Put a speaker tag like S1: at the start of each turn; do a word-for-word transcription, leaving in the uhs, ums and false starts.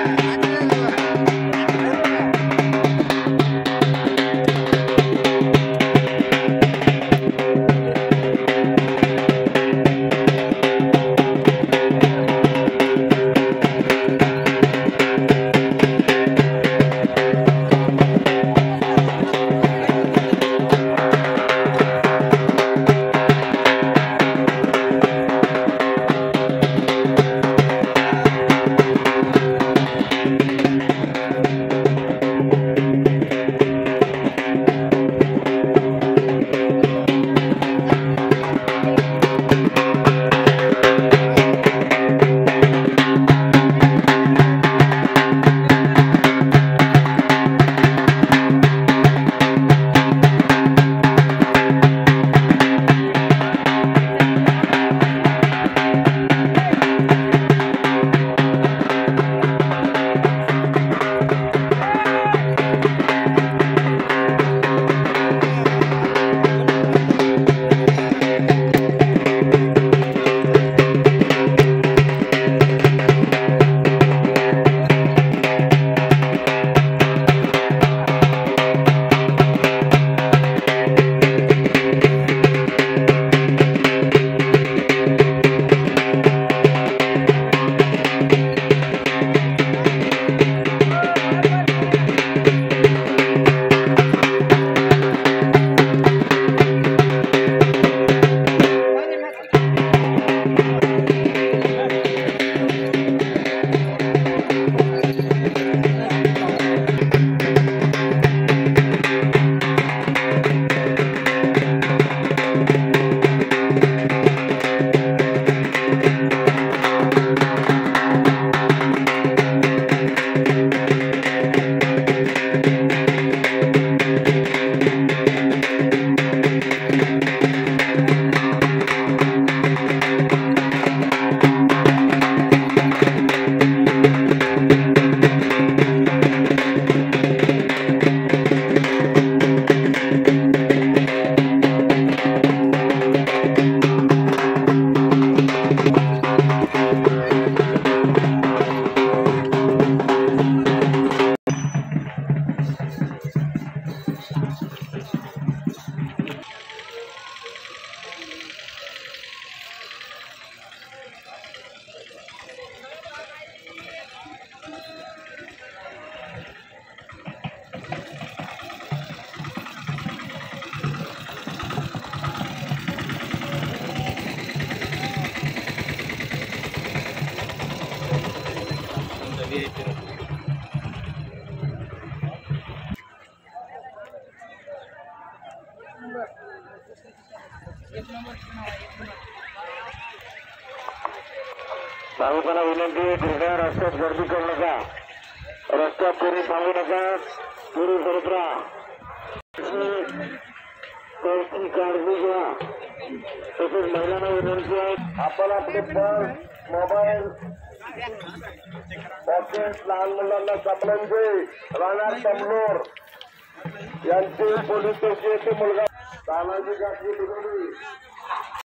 S1: भाविकांना विनंती, कृपया रस्त्यात गर्दी करू नका, रस्त्यात कोणी थांबू नका, पुढे सरत राहा, त्याची काळजी घ्या. तसेच महिलांना विनंती आहे, आपण आपले पर्स, मोबाईल, पॉकेट, लहान मुलांना चपलांचे राहणार तमलोर यांचे पोलीस चौकी येथे मुलगा तानाजी गाठी